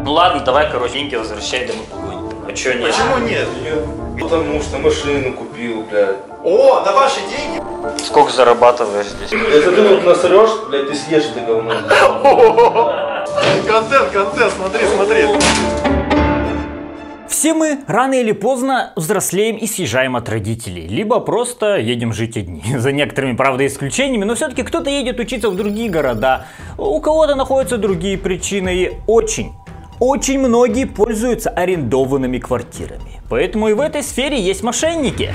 Ну ладно, давай, короче, деньги возвращай, да мы погоним. А чё нет? Почему нет? Потому что машину купил, блядь. О, на ваши деньги? Сколько зарабатываешь здесь? Если ты вот насрешь, блядь, ты съешь это говно. Контент, смотри. Все мы рано или поздно взрослеем и съезжаем от родителей, либо просто едем жить одни. За некоторыми, правда, исключениями, но все-таки кто-то едет учиться в другие города, у кого-то находятся другие причины, и очень многие пользуются арендованными квартирами. Поэтому и в этой сфере есть мошенники.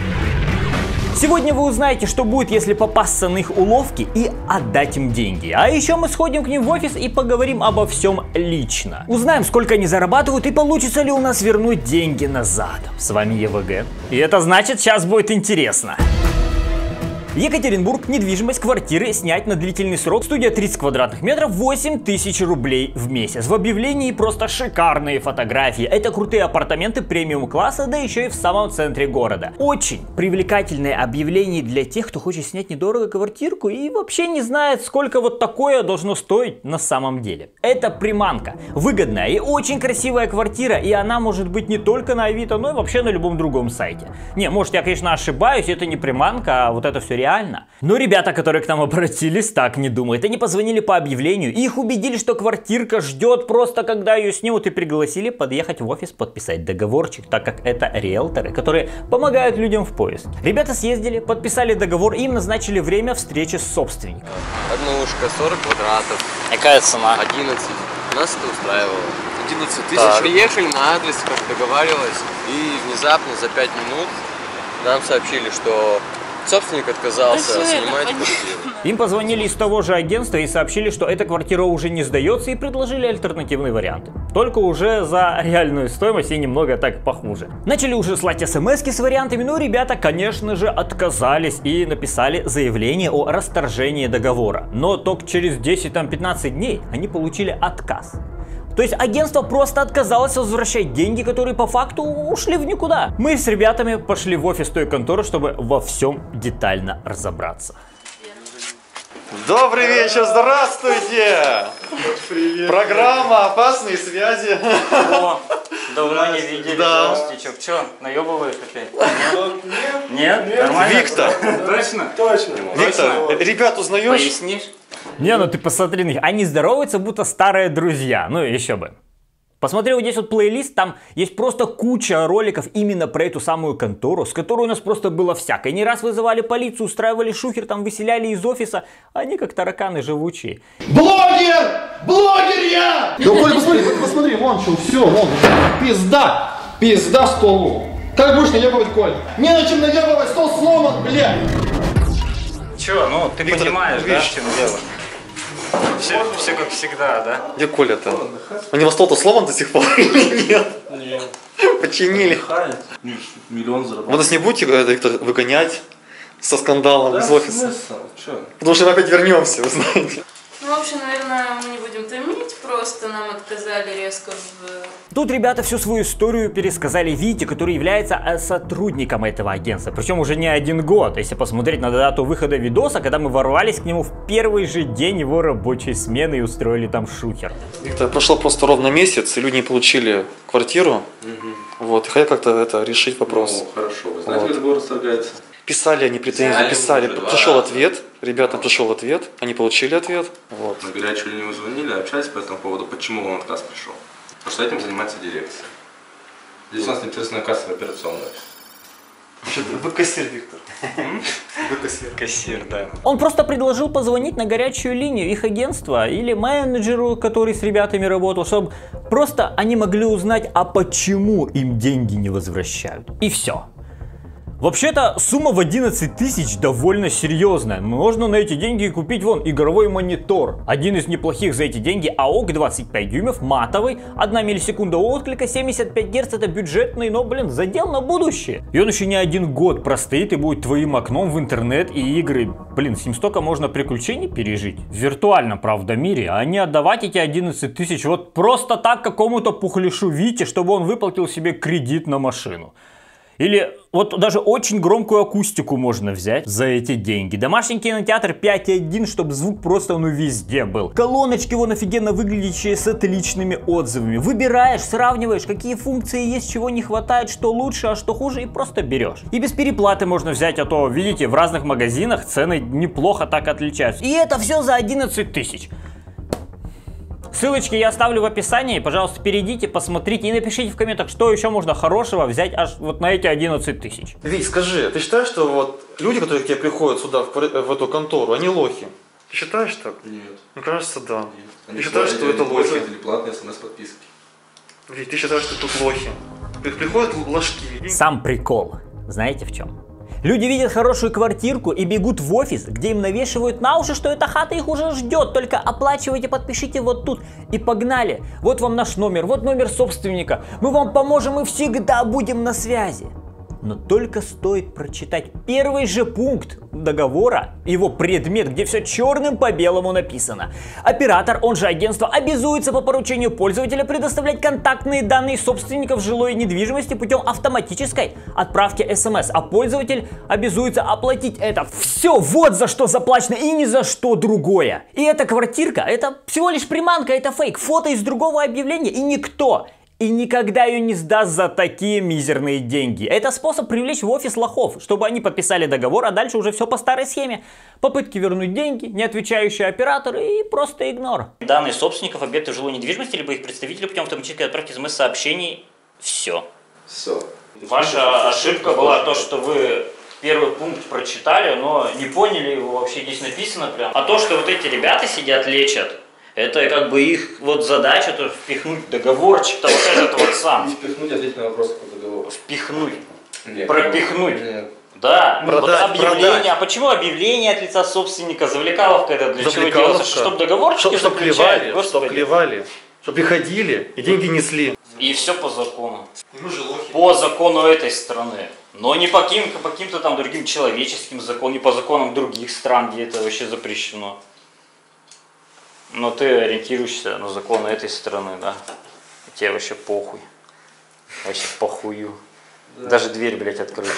Сегодня вы узнаете, что будет, если попасться на их уловки и отдать им деньги. А еще мы сходим к ним в офис и поговорим обо всем лично. Узнаем, сколько они зарабатывают и получится ли у нас вернуть деньги назад. С вами ЕВГ. И это значит, сейчас будет интересно. Екатеринбург, недвижимость, квартиры снять на длительный срок, студия 30 квадратных метров, 8000 рублей в месяц. В объявлении просто шикарные фотографии. Это крутые апартаменты премиум класса, да еще и в самом центре города. Очень привлекательное объявление для тех, кто хочет снять недорого квартирку и вообще не знает, сколько вот такое должно стоить на самом деле. Это приманка. Выгодная и очень красивая квартира, и она может быть не только на Авито, но и вообще на любом другом сайте. Не, может я, конечно, ошибаюсь, это не приманка, а вот это все реально. Но ребята, которые к нам обратились, так не думают. Они позвонили по объявлению, и их убедили, что квартирка ждет просто, когда ее снимут, и пригласили подъехать в офис подписать договорчик, так как это риэлторы, которые помогают людям в поиске. Ребята съездили, подписали договор, и им назначили время встречи с собственником. Однушка, 40 квадратов. Какая цена? 11. Нас это устраивало. 11 Так. тысяч. Приехали на адрес, как договаривалось, и внезапно за 5 минут нам сообщили, что собственник отказался снимать квартиру. Им позвонили из того же агентства и сообщили, что эта квартира уже не сдается, и предложили альтернативные варианты. Только уже за реальную стоимость и немного так похуже. Начали уже слать смс-ки с вариантами, но ребята, конечно же, отказались и написали заявление о расторжении договора. Но только через 10-15 дней они получили отказ. То есть агентство просто отказалось возвращать деньги, которые по факту ушли в никуда. Мы с ребятами пошли в офис той конторы, чтобы во всем детально разобраться. Добрый вечер, здравствуйте! Привет. Программа «Опасные связи». О, давно не видели. Да. Здравствуйте. Че, наебываешь опять? Нет? Нормально? Виктор. Точно? Точно. Виктор, ребят узнаешь? Пояснишь? Не, ну ты посмотри на них, они здороваются, будто старые друзья, ну еще бы. Посмотри, вот здесь вот плейлист, там есть просто куча роликов именно про эту самую контору, с которой у нас просто было всякое. Не раз вызывали полицию, устраивали шухер, там выселяли из офиса, они как тараканы живучие. Блогер! Блогер я! Да, Коль, посмотри, вон что, все, вон, пизда! Пизда столу! Как будешь наебывать, Коль? Не на чем наебывать, стол сломан, блядь! Че, ну ты Виктор, понимаешь, да, видишь? в чем дело? Все как всегда, да? Где Коля-то? У него стол-то сломан до сих пор или нет? Нет. Починили. Миллион заработал. Вы нас не будете, Виктор, выгонять со скандалом из офиса? Че? Потому что мы опять вернемся, вы знаете. Ну, в общем, наверное, мы не будем томить, просто нам отказали резко в... Тут ребята всю свою историю пересказали Вите, который является сотрудником этого агентства. Причем уже не 1 год, если посмотреть на дату выхода видоса, когда мы ворвались к нему в первый же день его рабочей смены и устроили там шухер. Виктор, прошло просто ровно месяц, и люди не получили квартиру. Вот, и хотят как-то это решить вопрос. Ну, хорошо. Вы знаете, Вот. как договор расторгается? Писали они претензии, писали, пришел ответ, ребятам пришел ответ, они получили ответ. Вот. На горячую линию звонили, общались по этому поводу, почему вам отказ пришел. Потому что этим занимается дирекция. Здесь у нас непосредственно кассовая операционная. Вы кассир, Виктор. Вы кассир. Кассир, да. Он просто предложил позвонить на горячую линию их агентства или менеджеру, который с ребятами работал, чтобы просто они могли узнать, а почему им деньги не возвращают. И все. Вообще-то сумма в 11 тысяч довольно серьезная. Можно на эти деньги купить вон игровой монитор. Один из неплохих за эти деньги AOC 25 дюймов, матовый, 1 миллисекунда отклика, 75 Гц, это бюджетный, но, блин, задел на будущее. И он еще не 1 год простоит и будет твоим окном в интернет и игры. Блин, с ним столько можно приключений пережить. В виртуальном, правда, мире, а не отдавать эти 11 тысяч вот просто так какому-то пухляшу Вите, чтобы он выплатил себе кредит на машину. Или вот даже очень громкую акустику можно взять за эти деньги. Домашний кинотеатр 5.1, чтобы звук просто везде был. Колоночки вон офигенно выглядящие с отличными отзывами. Выбираешь, сравниваешь, какие функции есть, чего не хватает, что лучше, а что хуже, и просто берешь. И без переплаты можно взять, а то, видите, в разных магазинах цены неплохо так отличаются. И это все за 11 тысяч. Ссылочки я оставлю в описании, пожалуйста, перейдите, посмотрите и напишите в комментах, что еще можно хорошего взять аж вот на эти 11 тысяч. Вить, скажи, ты считаешь, что вот люди, которые к тебе приходят сюда, в эту контору, они лохи? Ты считаешь так? Нет. Мне кажется, да. Нет. Ты считаешь, что это лохи? Или платные смс-подписки. Вить, ты считаешь, что тут лохи? Приходят ложки. Сам прикол, знаете в чем? Люди видят хорошую квартирку и бегут в офис, где им навешивают на уши, что эта хата их уже ждет. Только оплачивайте, подпишите вот тут. И погнали. Вот вам наш номер, вот номер собственника. Мы вам поможем и всегда будем на связи. Но только стоит прочитать первый же пункт договора, его предмет, где все черным по белому написано. Оператор, он же агентство, обязуется по поручению пользователя предоставлять контактные данные собственников жилой недвижимости путем автоматической отправки СМС, а пользователь обязуется оплатить это. Все, вот за что заплачено и ни за что другое. И эта квартирка, это всего лишь приманка, это фейк, фото из другого объявления, и никто и никогда ее не сдаст за такие мизерные деньги. Это способ привлечь в офис лохов, чтобы они подписали договор, а дальше уже все по старой схеме. Попытки вернуть деньги, не отвечающие операторы и просто игнор. Данные собственников объектов жилой недвижимости либо их представителей путем автоматической отправки СМС-сообщений. Все. Все. Ваша ошибка была то, что вы первый пункт прочитали, но не поняли его вообще, здесь написано прям. А то, что вот эти ребята сидят, лечат, это как бы их вот задача тоже впихнуть договорчик-то вот этот вот сам. Не впихнуть, ответить на вопрос по договору. Впихнуть. Нет. Пропихнуть. Нет. Да. Продать, вот объявление. продать. А почему объявление от лица собственника? Завлекаловка это для чего делается? Чтобы договорчики Чтоб заключать. клевали, чтоб клевали. Чтоб приходили и деньги несли. И все по закону. Мы же лохи. По закону этой страны. Но не по каким-то там другим человеческим законам, не по законам других стран, где это вообще запрещено. Но ты ориентируешься на законы этой страны, да? И тебе вообще похуй. Вообще похую. Да. Даже дверь, блядь, открыта.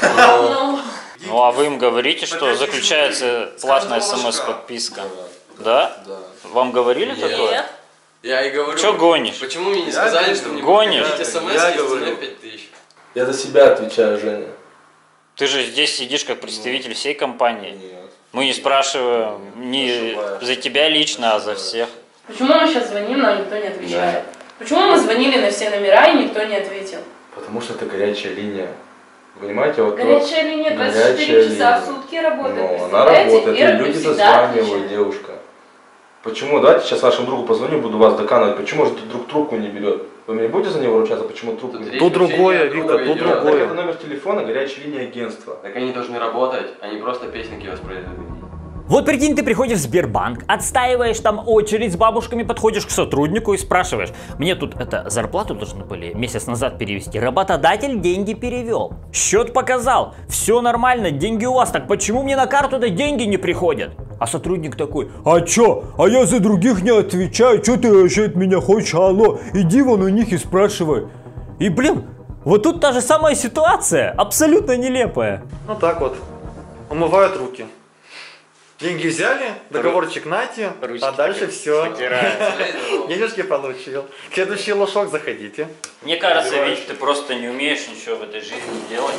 Ну а вы им говорите, что заключается платная смс-подписка? Да? Да. Вам говорили такое? Я и говорю. Че гонишь? Почему мне не сказали, что мне Гонишь? будут смс и ценой 5000? Я за себя отвечаю, Женя. Ты же здесь сидишь как представитель всей компании. Нет. Мы не спрашиваем не за тебя лично, а за всех. Почему мы сейчас звоним, нам никто не отвечает? Почему мы звонили на все номера и никто не ответил? Потому что это горячая линия. Понимаете, вот Горячая линия 24 часа в сутки работает. Ну, она работает, и люди зазванивают, девушка. Почему? Давайте сейчас вашему другу позвоню, буду вас доканывать. Почему же друг трубку не берет? Вы мне будете за него ручаться, почему трубку не берет? Тут другое, Виктор, тут Так, другое. это номер телефона, горячая линия агентства. Так они должны работать, они просто песенки воспроизводят. Вот прикинь, ты приходишь в Сбербанк, отстаиваешь там очередь с бабушками, подходишь к сотруднику и спрашиваешь: мне тут зарплату должны были месяц назад перевести, работодатель деньги перевел, счет показал, все нормально, деньги у вас, так почему мне на карту-то деньги не приходят? А сотрудник такой: а чё? А я за других не отвечаю, чё ты вообще от меня хочешь, алло, иди вон у них и спрашивай. И блин, вот тут та же самая ситуация, абсолютно нелепая. Ну так вот. Умывают руки. Деньги взяли, договорчик нате, Ручки а дальше все. потираются. Денежки получил. Следующий лошок, заходите. Мне кажется, Вить, ты просто не умеешь ничего в этой жизни делать.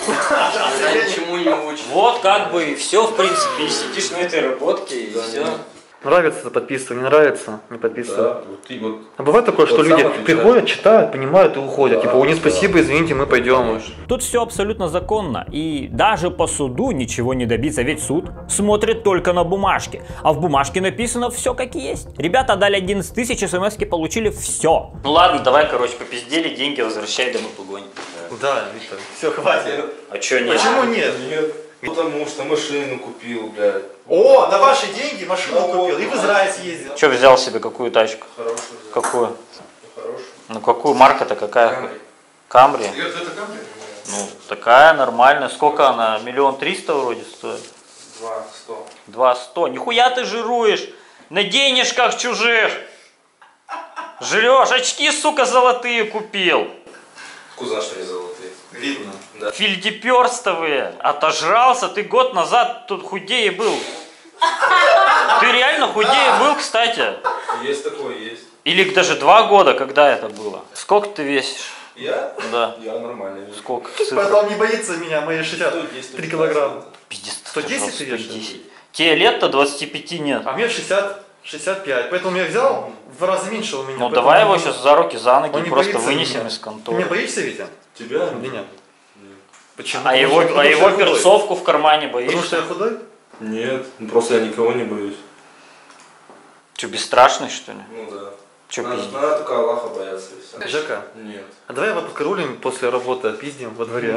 Я ничему не учу. Вот как бы и все, в принципе, и сидишь на этой работке и все. Нравится, подписывай, не нравится, не подписывай. Да, вот ты вот. А бывает такое, что Вот люди сам отвечаешь. приходят, читают, понимают и уходят. Да, Типа, о, не да. спасибо, извините, мы пойдем. Тут все абсолютно законно, и даже по суду ничего не добиться, ведь суд смотрит только на бумажки, а в бумажке написано все как есть. Ребята дали 11 тысяч, смс-ки получили все. Ну ладно, давай, короче, попиздели, деньги возвращай, домой погонь. Да, Виктор, все, хватит. А чё нет? Почему нет? Нет. Потому что машину купил, блядь. О, на ваши деньги машину купил и в Израиль съездил. Чё взял себе, какую тачку? Хорошую. Какую? Хорошую. Ну какую, марка-то какая? Камри. Камри? Это Камри? Ну, такая нормальная. Сколько она? 1 300 000 вроде стоит? 200. 200. Нихуя ты жируешь на денежках чужих. Жрешь, очки, сука, золотые купил. Откуда знаешь, что они золотые? Видно. Фильдеперстовые. Отожрался. Ты год назад тут худее был. Ты реально худее был, кстати. Есть такое, есть. Или даже 2 года, когда это было. Сколько ты весишь? Я? Да. Я нормально. Сколько? Поэтому он не боится меня, мои 63 килограмма. Пиздец. 110 ты весишь? 110. Тебе лет-то 25 нет. А мне 65. Поэтому я взял в раза меньше у меня. Ну Поэтому давай его он- сейчас за руки, за он ноги не просто боится вынесем меня. из Ты меня конторы. боишься, Витя? Тебя? Или нет? Почему? А его Потому что я худой. перцовку в кармане Потому что боишься? я худой? Нет, просто я никого не боюсь. Че, бесстрашный что ли? Ну да. Че пиздец? Надо только Аллаха бояться и все. Жека, Нет. а давай его подкарулим после работы, пиздим во дворе.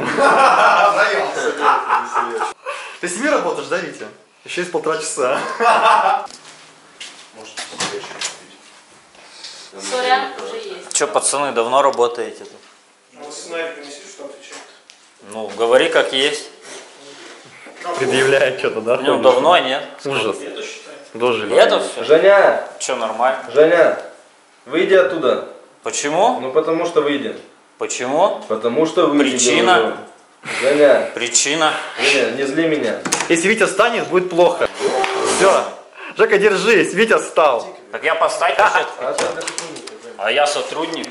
Ты с ними работаешь, да, Витя? Еще есть 1,5 часа. Может, встречу купить. Сорян уже есть. Че, пацаны, давно работаете тут? Вот снайпер не сидишь, что отвечает. Ну, говори как есть. Предъявляет что-то, да? Ну, давно нет. Ужас. Это считай. Дожили. Лето все? Женя! Че, нормально? Женя! Выйди оттуда. Почему? Ну потому что выйди. Почему? Потому что выйди. Причина? говорю. Женя! Причина? Женя, не зли меня. Если Витя встанет, будет плохо. Все. Жека, держись, Витя встал. Так я поставить вообще. А я сотрудник.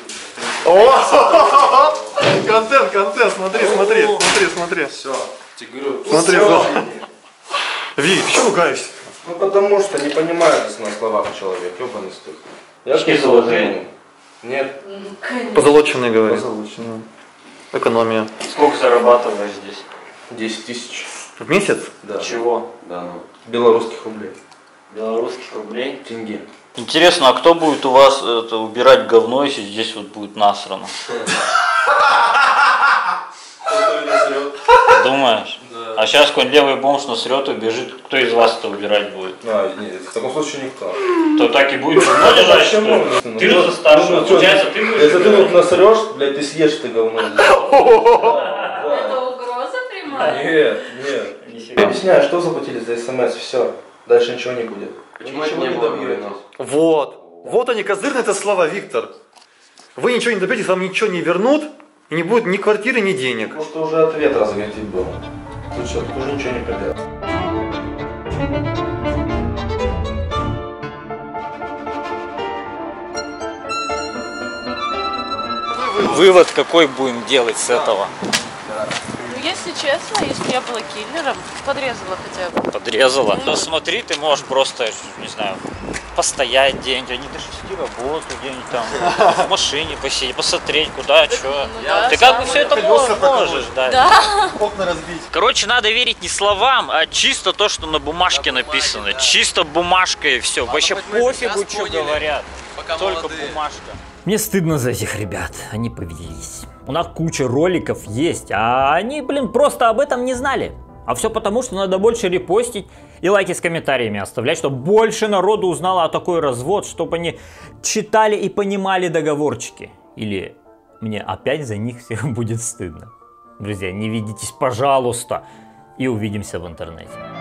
О! Контент, смотри. Все. Тебе говорю. Смотри, всё. Ви, ты что ругаешься? Ну потому что не понимает на словах человек. Ёбаный стык. Я Очки же заложили? Нет. Позолоченный говорит. Позолоченный. Экономия. Сколько зарабатываешь здесь? 10 тысяч. В месяц? Да. Чего? Да, ну. Белорусских рублей. Белорусских рублей? Тенге. Интересно, а кто будет у вас это, убирать говно, если здесь вот будет насрано? Думаешь? Да. А сейчас какой-нибудь левый бомж насрет и убежит, кто из вас это убирать будет? А, нет, в таком случае никто. То так и будет говно лежать, что ли? Ты же за старшего, получается, ты будешь Если ты убирать? тут насрешь, блядь, ты съешь это говно. Это угроза прямая? Нет. Я Нифига. объясняю, что заплатили за смс, все. Дальше ничего не будет. Почему это не было говорено? Вот они, козырные это слова, Виктор. Вы ничего не добьетесь, вам ничего не вернут, и не будет ни квартиры, ни денег. Потому что уже ответ разгорит был. Тут все, тут уже ничего не поделать. Вывод какой будем делать с этого? Ну, если честно, если бы я была киллером, подрезала хотя бы. Подрезала. Ну смотри, ты можешь просто, не знаю, постоять где-нибудь, а не ты шести работу где-нибудь там, в машине посидеть, посмотреть, куда, что. Ну да, Ты как бы сам все это можешь, да. Да. Окна разбить. Короче, надо верить не словам, а чисто то, что на бумажке написано. Чисто бумажкой и все. Вообще пофигу, что говорят. Только бумажка. Мне стыдно за этих ребят, они повелись. У нас куча роликов есть, а они, блин, просто об этом не знали. А все потому, что надо больше репостить и лайки с комментариями оставлять, чтобы больше народу узнало о такой развод, чтобы они читали и понимали договорчики. Или мне опять за них всех будет стыдно. Друзья, не ведитесь, пожалуйста, и увидимся в интернете.